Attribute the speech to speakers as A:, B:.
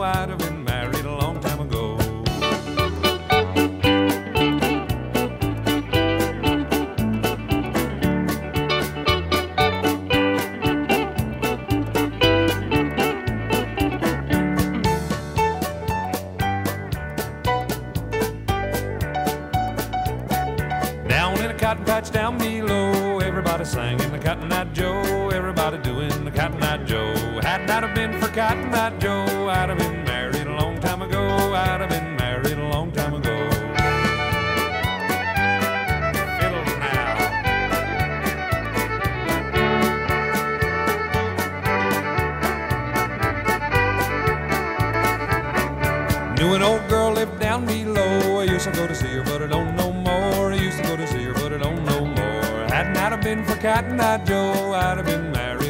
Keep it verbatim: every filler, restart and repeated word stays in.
A: I'd have been married a long time ago. Down in a cotton patch down below, everybody singing the Cotton Eye Joe, everybody doing the Cotton Eye Joe. Hadn't I have been for Cotton Eye Joe, I'd have been married a long time ago, I'd have been married a long time ago. Fiddle now. Knew an old girl lived down below, I used to go to see her but I don't know more. I used to go to see her but I don't know more. Hadn't I have been for Cotton Eye Joe, I'd have been married